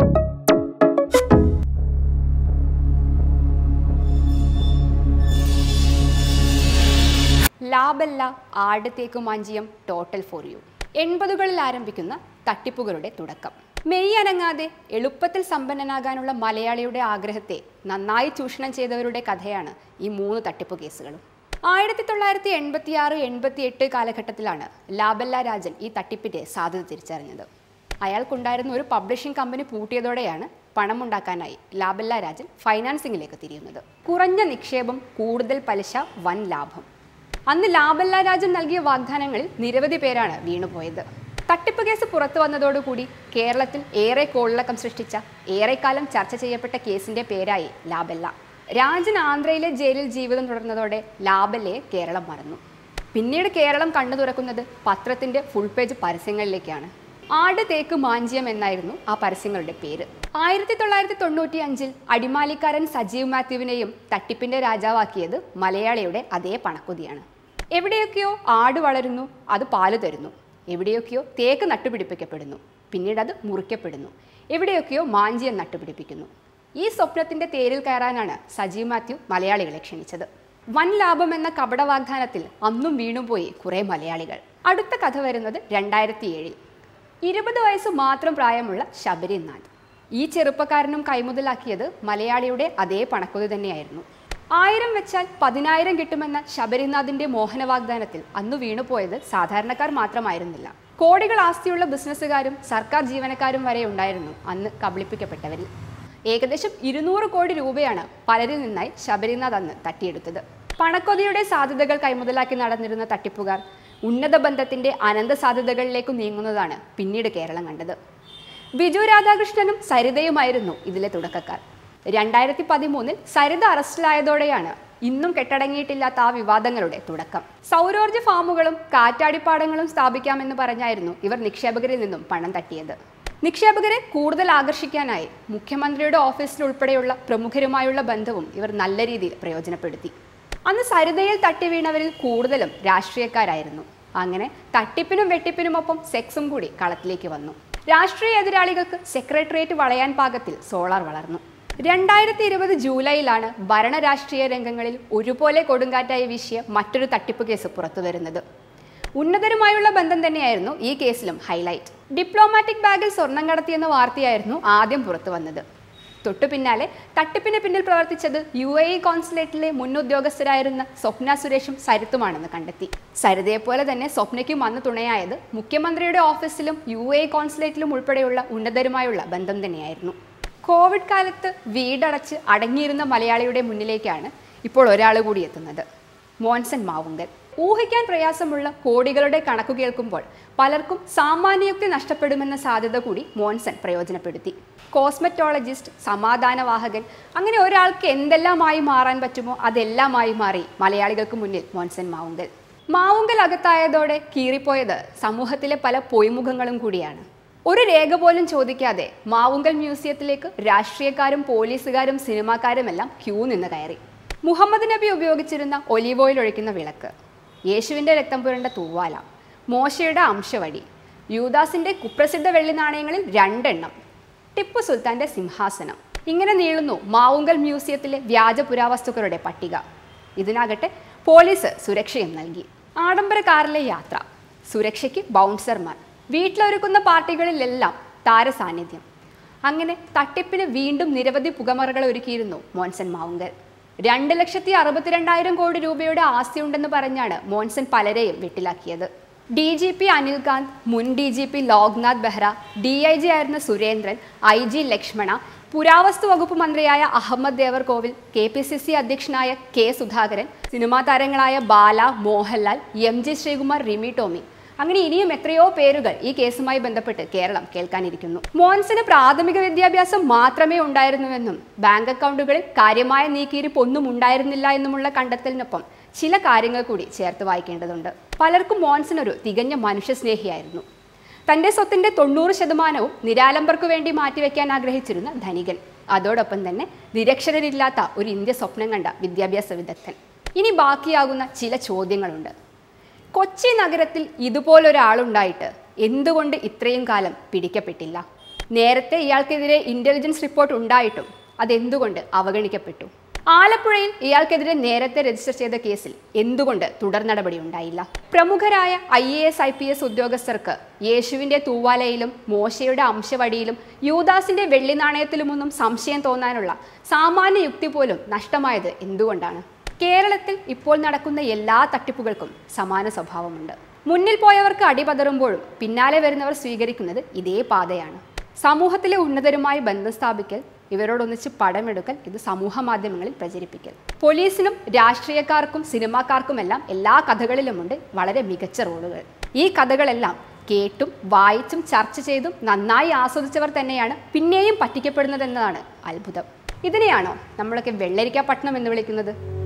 ലാബല്ല ആടത്തേക്ക് mangium total for you. 80കളിൽ ആരംഭിക്കുന്ന തട്ടിപ്പുകളുടെ തുടക്കം. മെയ് അനങ്ങാതെ എളുപ്പത്തിൽ സമ്പന്നനാകാനുള്ള മലയാളിയുടെ ആഗ്രഹത്തെ നന്നായി ചൂഷണം ചെയ്തവരുടെ കഥയാണ് ഈ 3 തട്ടിപ്പ് കേസുകളും. 1986-88 കാലഘട്ടത്തിലാണ് ലാബല്ല രാജൻ ഈ തട്ടിപ്പിന്റെ സാധ്യത തിരിച്ചറിഞ്ഞത്. അയാൾക്കുണ്ടായിരുന്ന ഒരു പബ്ലിഷിംഗ് കമ്പനി പൂട്ടിയതോടെയാണ് പണമുണ്ടാക്കാനായി ലാബല്ല രാജൻ ഫൈനാൻസിങ്ങിലേക്ക് തിരിയുന്നത്. കുറഞ്ഞ നിക്ഷേപം, കൂടുതൽ പലിശ, വൻ ലാഭം. അന്ന് ലാബല്ല രാജൻ നൽകിയ വാഗ്ദാനങ്ങളിൽ നിരവധി പേരാണ് വീണുപോയത്. തട്ടിപ്പ് കേസ് പുറത്തു വന്നതോടുകൂടി കേരളത്തിൽ ഏറെ കോളിളക്കം സൃഷ്ടിച്ച, ഏറെക്കാലം ചർച്ച ചെയ്യപ്പെട്ട കേസിന്റെ പേരായി ലാബല്ല. രാജൻ ആന്ധ്രയിലെ ജയിലിൽ ജീവിതം തുടർന്നതോടെ ലാബല്ലയെ കേരളം മറന്നു. പിന്നീട് കേരളം കണ്ണു തുറക്കുന്നത് പത്രത്തിന്റെ ഫുൾ പേജ് പരസ്യങ്ങളിലേക്കാണ്. ആട് തേക്ക് മാഞ്ചിയം എന്നായിരുന്നു ആ പരസ്യങ്ങളുടെ പേര്. 1995-ൽ അടിമാലിക്കാരൻ സജീവ് മാത്യുവിനെയും തട്ടിപ്പിന്റെ രാജാവാക്കിയത് മലയാളിയുടെ അതേ പണക്കുതിയാണ്. എവിടെയൊക്കെയോ ആട് വളരുന്നു, അത് പാല് തരുന്നു. എവിടെയൊക്കെയോ തേക്ക് നട്ടുപിടിപ്പിക്കപ്പെടുന്നു, പിന്നീട് അത് മുറിക്കപ്പെടുന്നു. എവിടെയൊക്കെയോ മാഞ്ചിയം നട്ടുപിടിപ്പിക്കുന്നു. ഈ സ്വപ്നത്തിന്റെ തേരിൽ കയറാനാണ് സജീവ് മാത്യു മലയാളികളെ ക്ഷണിച്ചത്. വൻ ലാഭം എന്ന കപട വാഗ്ദാനത്തിൽ അന്നും വീണുപോയി കുറെ മലയാളികൾ. അടുത്ത കഥ വരുന്നത് 2007-ൽ. 20 വയസ്സ് മാത്രം പ്രായമുള്ള ശബരിനാഥ്. ഈ ചെറുപ്പക്കാരനും കൈമുതലാക്കിയത് മലയാളിയുടെ അതേ പണക്കുതി തന്നെയായിരുന്നു. 1000 വെച്ചാൽ 10,000 കിട്ടുമെന്ന ശബരിനാഥിന്റെ മോഹന വാഗ്ദാനത്തിൽ അന്ന് വീണുപോയത് സാധാരണക്കാർ മാത്രമായിരുന്നില്ല. കോടികൾ ആസ്തിയുള്ള ബിസിനസ്സുകാരും സർക്കാർ ജീവനക്കാരും വരെ ഉണ്ടായിരുന്നു അന്ന് കബളിപ്പിക്കപ്പെട്ടവരിൽ. ഏകദേശം 200 കോടി രൂപയാണ് പലരിൽ നിന്നായി ശബരിനാഥ് അന്ന് തട്ടിയെടുത്തത്. പണക്കൊതിയുടെ സാധ്യതകൾ കൈമുതലാക്കി നടന്നിരുന്ന തട്ടിപ്പുകാർ ഉന്നത ബന്ധത്തിന്റെ അനന്ത സാധ്യതകളിലേക്ക് നീങ്ങുന്നതാണ് പിന്നീട് കേരളം കണ്ടത്. ബിജു രാധാകൃഷ്ണനും സരിതയുമായിരുന്നു ഇതിലെ തുടക്കക്കാർ. 2013-ൽ സരിത അറസ്റ്റിലായതോടെയാണ് ഇന്നും കെട്ടടങ്ങിയിട്ടില്ലാത്ത ആ വിവാദങ്ങളുടെ തുടക്കം. സൗരോർജ്ജ ഫാമുകളും കാറ്റാടിപ്പാടങ്ങളും സ്ഥാപിക്കാമെന്ന് പറഞ്ഞായിരുന്നു ഇവർ നിക്ഷേപകരിൽ നിന്നും പണം തട്ടിയത്. നിക്ഷേപകരെ കൂടുതൽ ആകർഷിക്കാനായി മുഖ്യമന്ത്രിയുടെ ഓഫീസിൽ ഉൾപ്പെടെയുള്ള പ്രമുഖരുമായുള്ള ബന്ധവും ഇവർ നല്ല രീതിയിൽ പ്രയോജനപ്പെടുത്തി. അന്ന് സരിതയിൽ തട്ടി വീണവരിൽ കൂടുതലും രാഷ്ട്രീയക്കാരായിരുന്നു. അങ്ങനെ തട്ടിപ്പിനും വെട്ടിപ്പിനുമൊപ്പം സെക്സും കൂടി കളത്തിലേക്ക് വന്നു. രാഷ്ട്രീയ എതിരാളികൾക്ക് സെക്രട്ടേറിയറ്റ് വളയാൻ പാകത്തിൽ സോളാർ വളർന്നു. 2020 ജൂലൈയിലാണ് ഭരണ രാഷ്ട്രീയ രംഗങ്ങളിൽ ഒരുപോലെ കൊടുങ്കാറ്റായി വീശിയ മറ്റൊരു തട്ടിപ്പ് കേസ് പുറത്തുവരുന്നത്. ഉന്നതരുമായുള്ള ബന്ധം തന്നെയായിരുന്നു ഈ കേസിലും ഹൈലൈറ്റ്. ഡിപ്ലോമാറ്റിക് ബാഗിൽ സ്വർണം കടത്തിയെന്ന വാർത്തയായിരുന്നു ആദ്യം പുറത്തു വന്നത്. തൊട്ടു പിന്നാലെ തട്ടിപ്പിന് പിന്നിൽ പ്രവർത്തിച്ചത് UAE കോൺസുലേറ്റിലെ മുൻ ഉദ്യോഗസ്ഥരായിരുന്ന സ്വപ്ന സുരേഷും സരിത്തുമാണെന്ന് കണ്ടെത്തി. സരിതയെപ്പോലെ തന്നെ സ്വപ്നയ്ക്കും അന്ന് തുണയായത് മുഖ്യമന്ത്രിയുടെ ഓഫീസിലും UAE കോൺസുലേറ്റിലും ഉൾപ്പെടെയുള്ള ഉന്നതരുമായുള്ള ബന്ധം തന്നെയായിരുന്നു. കോവിഡ് കാലത്ത് വീടടച്ച് അടങ്ങിയിരുന്ന മലയാളിയുടെ മുന്നിലേക്കാണ് ഇപ്പോൾ ഒരാൾ കൂടി എത്തുന്നത്, മോൻസൻ മാവുങ്കൽ. ഊഹിക്കാൻ പ്രയാസമുള്ള കോടികളുടെ കണക്കു കേൾക്കുമ്പോൾ പലർക്കും സാമാന്യയുക്തി നഷ്ടപ്പെടുമെന്ന സാധ്യത കൂടി മോൻസൻ പ്രയോജനപ്പെടുത്തി. കോസ്മെറ്റോളജിസ്റ്റ്, സമാധാനവാഹകൻ, അങ്ങനെ ഒരാൾക്ക് എന്തെല്ലാമായി മാറാൻ പറ്റുമോ അതെല്ലാമായി മാറി മലയാളികൾക്ക് മുന്നിൽ മോൻസൻ മാവുങ്കൽ. മാവുങ്കൽ അകത്തായതോടെ കീറിപ്പോയത് സമൂഹത്തിലെ പല പൊയ്മുഖങ്ങളും കൂടിയാണ്. ഒരു രേഖ പോലും ചോദിക്കാതെ മാവുങ്കൽ മ്യൂസിയത്തിലേക്ക് രാഷ്ട്രീയക്കാരും പോലീസുകാരും സിനിമാക്കാരുമെല്ലാം ക്യൂ നിന്ന് കയറി. മുഹമ്മദ് നബി ഉപയോഗിച്ചിരുന്ന ഒലീവ് ഓയിൽ ഒഴിക്കുന്ന വിളക്ക്, യേശുവിൻ്റെ രക്തം പുരണ്ട തൂവാല, മോശയുടെ അംശവടി, യൂദാസിൻ്റെ കുപ്രസിദ്ധ വെള്ളി നാണയങ്ങളിൽ 2 എണ്ണം, ടിപ്പു സുൽത്താൻ്റെ സിംഹാസനം. ഇങ്ങനെ നീളുന്നു മാവുങ്കൽ മ്യൂസിയത്തിലെ വ്യാജ പുരാവസ്തുക്കളുടെ പട്ടിക. ഇതിനാകട്ടെ പോലീസ് സുരക്ഷയും നൽകി. ആഡംബര കാറിലെ യാത്ര, സുരക്ഷയ്ക്ക് ബൗൺസർമാർ, വീട്ടിലൊരുക്കുന്ന പാർട്ടികളിലെല്ലാം താരസാന്നിധ്യം. അങ്ങനെ തട്ടിപ്പിന് വീണ്ടും നിരവധി പുകമറകൾ ഒരുക്കിയിരുന്നു മോൻസൻ മാവുങ്കൽ. 2,62,000 കോടി രൂപയുടെ ആസ്തിയുണ്ടെന്ന് പറഞ്ഞാണ് മോൻസൻ പലരെയും വെട്ടിലാക്കിയത്. DGP അനിൽകാന്ത്, മുൻ DGP ലോക്നാഥ് ബെഹ്റ, DIG ആയിരുന്ന സുരേന്ദ്രൻ, IG ലക്ഷ്മണ, പുരാവസ്തു വകുപ്പ് മന്ത്രിയായ അഹമ്മദ് ദേവർകോവിൽ, KPCC അധ്യക്ഷനായ K സുധാകരൻ, സിനിമാ താരങ്ങളായ ബാല, മോഹൻലാൽ, MG ശ്രീകുമാർ, റിമി ടോമി, അങ്ങനെ ഇനിയും എത്രയോ പേരുകൾ ഈ കേസുമായി ബന്ധപ്പെട്ട് കേരളം കേൾക്കാനിരിക്കുന്നു. മോൻസന് പ്രാഥമിക വിദ്യാഭ്യാസം മാത്രമേ ഉണ്ടായിരുന്നുവെന്നും ബാങ്ക് അക്കൗണ്ടുകളിൽ കാര്യമായ നീക്കിയിരിപ്പൊന്നും ഉണ്ടായിരുന്നില്ല എന്നുമുള്ള കണ്ടെത്തലിനൊപ്പം ചില കാര്യങ്ങൾ കൂടി ചേർത്ത് വായിക്കേണ്ടതുണ്ട്. പലർക്കും മോൻസൻ ഒരു തികഞ്ഞ മനുഷ്യസ്നേഹിയായിരുന്നു. തൻ്റെ സ്വത്തിൻ്റെ 90% നിരാലംബർക്കു വേണ്ടി മാറ്റിവെക്കാൻ ആഗ്രഹിച്ചിരുന്ന ധനികൻ. അതോടൊപ്പം തന്നെ നിരക്ഷരരില്ലാത്ത ഒരു ഇന്ത്യ സ്വപ്നം കണ്ട വിദ്യാഭ്യാസ വിദഗ്ധൻ. ഇനി ബാക്കിയാകുന്ന ചില ചോദ്യങ്ങളുണ്ട്. കൊച്ചി നഗരത്തിൽ ഇതുപോലൊരാളുണ്ടായിട്ട് എന്തുകൊണ്ട് ഇത്രയും കാലം പിടിക്കപ്പെട്ടില്ല? നേരത്തെ ഇയാൾക്കെതിരെ ഇന്റലിജൻസ് റിപ്പോർട്ട് ഉണ്ടായിട്ടും അതെന്തുകൊണ്ട് അവഗണിക്കപ്പെട്ടു? ആലപ്പുഴയിൽ ഇയാൾക്കെതിരെ നേരത്തെ രജിസ്റ്റർ ചെയ്ത കേസിൽ എന്തുകൊണ്ട് തുടർ നടപടി ഉണ്ടായില്ല? പ്രമുഖരായ IAS IPS ഉദ്യോഗസ്ഥർക്ക് യേശുവിന്റെ തൂവാലയിലും മോശയുടെ അംശവടിയിലും യൂദാസിന്റെ വെള്ളി നാണയത്തിലുമൊന്നും സംശയം തോന്നാനുള്ള സാമാന്യ യുക്തി പോലും നഷ്ടമായത് എന്തുകൊണ്ടാണ്? കേരളത്തിൽ ഇപ്പോൾ നടക്കുന്ന എല്ലാ തട്ടിപ്പുകൾക്കും സമാന സ്വഭാവമുണ്ട്. മുന്നിൽ പോയവർക്ക് അടിപതറുമ്പോഴും പിന്നാലെ വരുന്നവർ സ്വീകരിക്കുന്നത് ഇതേ പാതയാണ്. സമൂഹത്തിലെ ഉന്നതരുമായി ബന്ധം സ്ഥാപിക്കൽ, ഇവരോടൊന്നിച്ച് പടമെടുക്കൽ, ഇത് സമൂഹ മാധ്യമങ്ങളിൽ പ്രചരിപ്പിക്കൽ. പോലീസിനും രാഷ്ട്രീയക്കാർക്കും സിനിമാക്കാർക്കുമെല്ലാം എല്ലാ കഥകളിലുമുണ്ട് വളരെ മികച്ച റോളുകൾ. ഈ കഥകളെല്ലാം കേട്ടും വായിച്ചും ചർച്ച ചെയ്തും നന്നായി ആസ്വദിച്ചവർ തന്നെയാണ് പിന്നെയും പറ്റിക്കപ്പെടുന്നതെന്നതാണ് അത്ഭുതം. ഇതിനെയാണോ നമ്മളൊക്കെ വെള്ളരിക്കാപട്ടണം എന്ന് വിളിക്കുന്നത്?